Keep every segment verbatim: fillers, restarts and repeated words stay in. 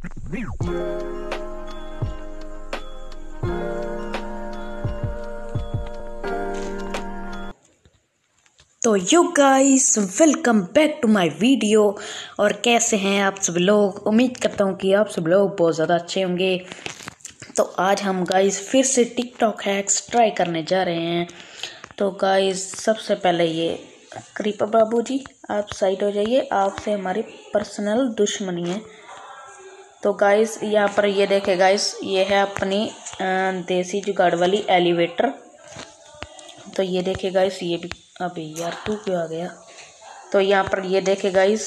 तो you guys, welcome back to my video. और कैसे हैं आप सब लोग? उम्मीद करता हूँ कि आप सब लोग बहुत ज़्यादा अच्छे होंगे। तो आज हम गाइस फिर से टिकटॉक हैक्स ट्राई करने जा रहे हैं। तो गाइस सबसे पहले ये क्रीपर बाबू जी, आप साइड हो जाइए, आपसे हमारी पर्सनल दुश्मनी है। तो गाइस यहाँ पर ये देखे गाइस, ये है अपनी देसी जुगाड़ वाली एलिवेटर। तो ये देखे गाइस, ये भी, अबे यार तू क्यों आ गया? तो यहाँ पर ये देखे गाइस,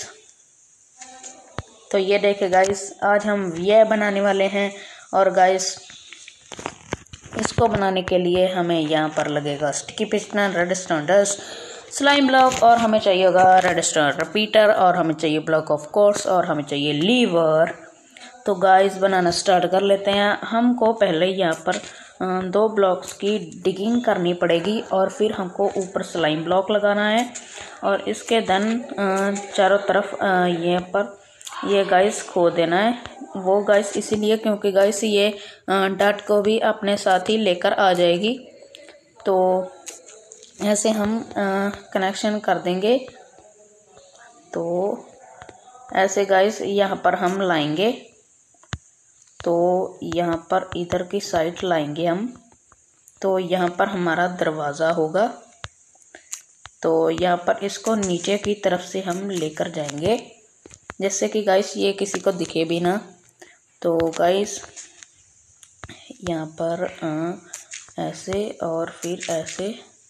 तो ये देखे गाइस, आज हम ये बनाने वाले हैं। और गाइस इसको बनाने के लिए हमें यहाँ पर लगेगा sticky piston, redstone dust, slime block, और हमें चाहिए होगा रेडस्टोन रिपीटर, और हमें चाहिए ब्लॉक ऑफ कोर्स, और हमें चाहिए लीवर। तो गाइस बनाना स्टार्ट कर लेते हैं। हमको पहले यहाँ पर दो ब्लॉक्स की डिगिंग करनी पड़ेगी, और फिर हमको ऊपर स्लाइम ब्लॉक लगाना है, और इसके धन चारों तरफ ये पर ये गाइस खो देना है। वो गाइस इसीलिए क्योंकि गाइस ये डाट को भी अपने साथ ही लेकर आ जाएगी। तो ऐसे हम कनेक्शन कर देंगे। तो ऐसे गाइस यहाँ पर हम लाएंगे, तो यहाँ पर इधर की साइड लाएंगे हम। तो यहाँ पर हमारा दरवाज़ा होगा। तो यहाँ पर इसको नीचे की तरफ से हम लेकर जाएंगे, जैसे कि गाइस ये किसी को दिखे भी ना। तो गाइस यहाँ पर आ, ऐसे और फिर ऐसे।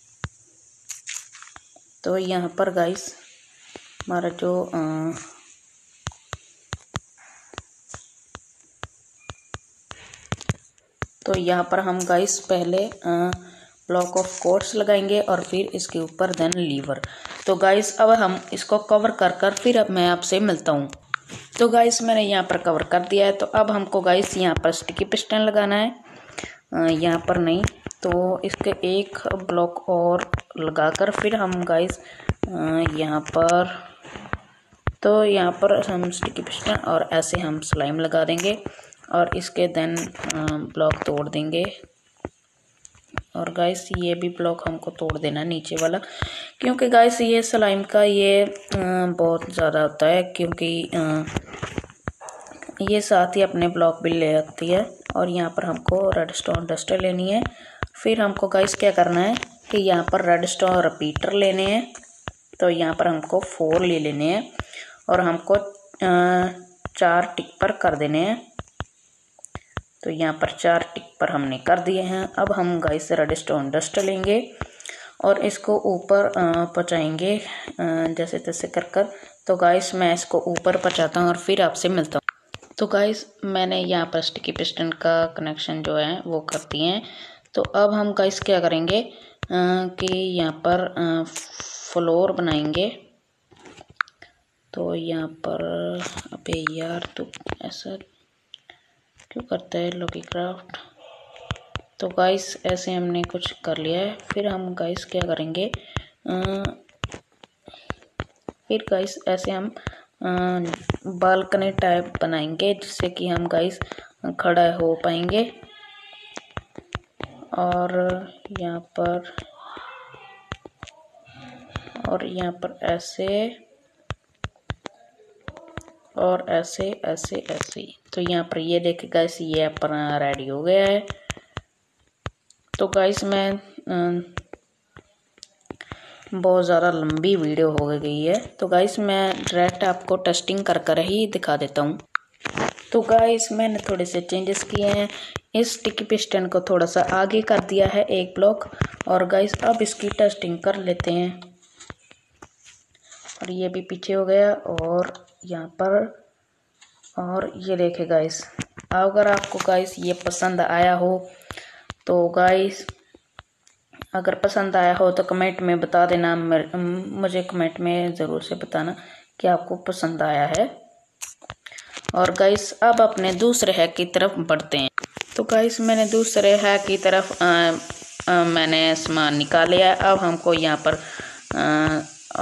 तो यहाँ पर गाइस हमारा जो आ, तो यहाँ पर हम गाइस पहले ब्लॉक ऑफ कोर्स लगाएंगे, और फिर इसके ऊपर देन लीवर। तो गाइस अब हम इसको कवर कर कर फिर अब मैं आपसे मिलता हूँ। तो गाइस मैंने यहाँ पर कवर कर दिया है। तो अब हमको गाइस यहाँ पर स्टिकी पिस्टन लगाना है, यहाँ पर नहीं। तो इसके एक ब्लॉक और लगाकर फिर हम गाइस यहाँ पर, तो यहाँ पर हम स्टिकी पिस्टन और ऐसे हम स्लाइम लगा देंगे, और इसके देन ब्लॉक तोड़ देंगे। और गाइस ये भी ब्लॉक हमको तोड़ देना नीचे वाला, क्योंकि गाइस ये स्लाइम का ये बहुत ज़्यादा होता है, क्योंकि ये साथ ही अपने ब्लॉक भी ले आती है। और यहाँ पर हमको रेडस्टोन डस्टर लेनी है। फिर हमको गाइस क्या करना है कि यहाँ पर रेडस्टोन रिपीटर लेने हैं। तो यहाँ पर हमको फोर ले लेने हैं, और हमको चार टिक पर कर देने हैं। तो यहाँ पर चार टिक पर हमने कर दिए हैं। अब हम गाइस रेडस्टोन डस्ट लेंगे, और इसको ऊपर पहुँचाएंगे जैसे तैसे कर कर। तो गाइस मैं इसको ऊपर पहुँचाता हूँ और फिर आपसे मिलता हूँ। तो गाइस मैंने यहाँ पर स्टिकी पिस्टन का कनेक्शन जो है वो कर दिए हैं। तो अब हम गाइस क्या करेंगे कि यहाँ पर फ्लोर बनाएंगे। तो यहाँ पर, अबे यार तो ऐसा क्यों करता है लॉकी क्राफ्ट? तो गाइस ऐसे हमने कुछ कर लिया है। फिर हम गाइस क्या करेंगे, आ, फिर गाइस ऐसे हम बालकनी टाइप बनाएंगे, जिससे कि हम गाइस खड़ा हो पाएंगे। और यहाँ पर और यहाँ पर ऐसे और ऐसे ऐसे ऐसे। तो यहाँ पर ये देखिए गाइस, ये अपना रेडी हो गया है। तो गाइस मैं बहुत ज़्यादा लंबी वीडियो हो गई है, तो गाइस मैं डायरेक्ट आपको टेस्टिंग कर कर ही दिखा देता हूँ। तो गाइस मैंने थोड़े से चेंजेस किए हैं। इस स्टिकी पिस्टन को थोड़ा सा आगे कर दिया है एक ब्लॉक। और गाइस अब इसकी टेस्टिंग कर लेते हैं। और ये भी पीछे हो गया, और यहाँ पर, और ये देखे गाइस। अगर आपको गाइस ये पसंद आया हो तो गाइस, अगर पसंद आया हो तो कमेंट में बता देना। मुझे कमेंट में ज़रूर से बताना कि आपको पसंद आया है। और गाइस अब अपने दूसरे हैक की तरफ बढ़ते हैं। तो गाइस मैंने दूसरे हैक की तरफ आ, आ, मैंने सामान निकाल लिया है। अब हमको यहाँ पर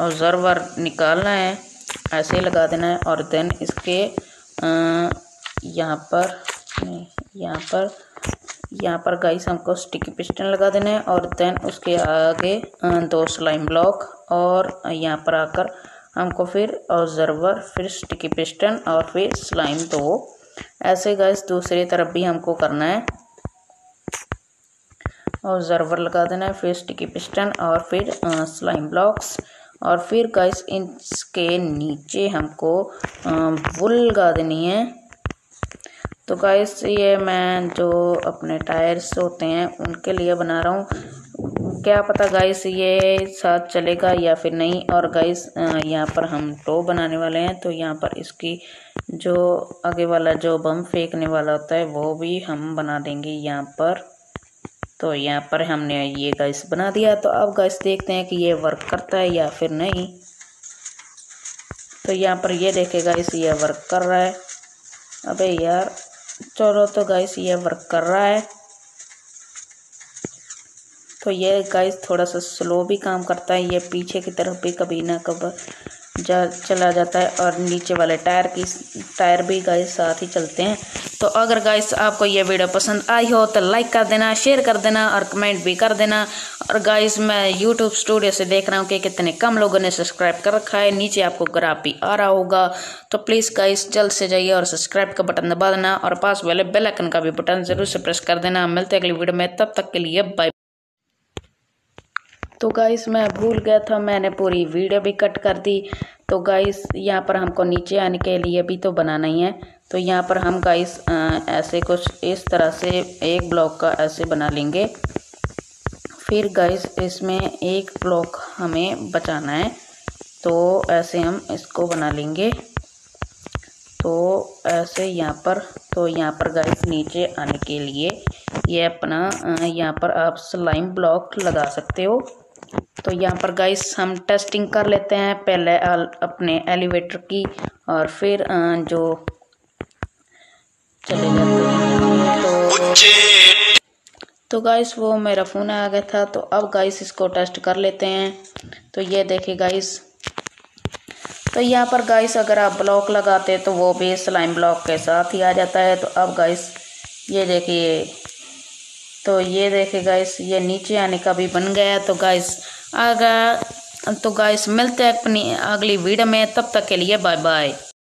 ऑब्जर्वर निकालना है, ऐसे लगा देना है, और देन इसके आ, यहाँ पर नहीं यहाँ पर यहाँ पर गाइस हमको स्टिकी पिस्टन लगा देना है और देन उसके आगे दो स्लाइम ब्लॉक और यहाँ पर आकर हमको फिर ऑब्जर्वर, फिर स्टिकी पिस्टन और फिर स्लाइम दो। ऐसे गाइस दूसरी तरफ भी हमको करना है। ऑब्जर्वर लगा देना है, फिर स्टिकी पिस्टन और फिर स्लाइम ब्लॉक्स और फिर गाइस इसके नीचे हमको वुल लगा देनी है। तो गाइस ये मैं जो अपने टायर्स होते हैं उनके लिए बना रहा हूँ, क्या पता गाइस ये साथ चलेगा या फिर नहीं। और गाइस यहाँ पर हम टो बनाने वाले हैं, तो यहाँ पर इसकी जो आगे वाला जो बम फेंकने वाला होता है वो भी हम बना देंगे यहाँ पर। तो यहाँ पर हमने ये गाइस बना दिया। तो अब गाइस देखते हैं कि ये वर्क करता है या फिर नहीं। तो यहाँ पर ये देखे गाइस ये वर्क कर रहा है। अबे यार चलो, तो गाइस ये वर्क कर रहा है। तो ये गाइस थोड़ा सा स्लो भी काम करता है, ये पीछे की तरफ भी कभी ना कभी जा चला जाता है और नीचे वाले टायर की टायर भी गाइस साथ ही चलते हैं। तो अगर गाइस आपको ये वीडियो पसंद आई हो तो लाइक कर देना, शेयर कर देना और कमेंट भी कर देना। और गाइस मैं यूट्यूब स्टूडियो से देख रहा हूँ कि कितने कम लोगों ने सब्सक्राइब कर रखा है, नीचे आपको ग्राफ भी आ रहा होगा। तो प्लीज़ गाइस जल्द से जाइए और सब्सक्राइब का बटन दबा देना और पास वाले बेल आइकन का भी बटन जरूर से प्रेस कर देना। मिलते हैं अगली वीडियो में, तब तक के लिए बाय। तो गाइस मैं भूल गया था, मैंने पूरी वीडियो भी कट कर दी। तो गाइस यहाँ पर हमको नीचे आने के लिए भी तो बनाना ही है। तो यहाँ पर हम गाइस ऐसे कुछ इस तरह से एक ब्लॉक का ऐसे बना लेंगे। फिर गाइस इसमें एक ब्लॉक हमें बचाना है, तो ऐसे हम इसको बना लेंगे। तो ऐसे यहाँ पर तो यहाँ पर गाइस नीचे आने के लिए ये अपना यहाँ पर आप स्लाइम ब्लॉक लगा सकते हो। तो यहाँ पर गाइस हम टेस्टिंग कर लेते हैं पहले अपने एलिवेटर की और फिर जो चले जाते हैं। तो तो गाइस वो मेरा फ़ोन आ गया था, तो अब गाइस इसको टेस्ट कर लेते हैं। तो ये देखिए गाइस, तो यहाँ पर गाइस अगर आप ब्लॉक लगाते तो वो भी स्लाइम ब्लॉक के साथ ही आ जाता है। तो अब गाइस ये देखिए, तो ये देखिए गाइस ये नीचे आने का भी बन गया। तो गाइस अगर तो गाइस मिलते हैं अपनी अगली वीडियो में, तब तक के लिए बाय बाय।